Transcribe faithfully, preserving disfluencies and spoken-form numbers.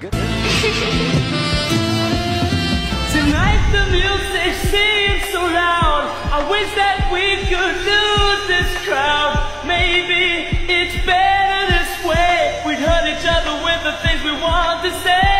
Tonight the music seems so loud. I wish that we could lose this crowd. Maybe it's better this way. We'd hurt each other with the things we want to say.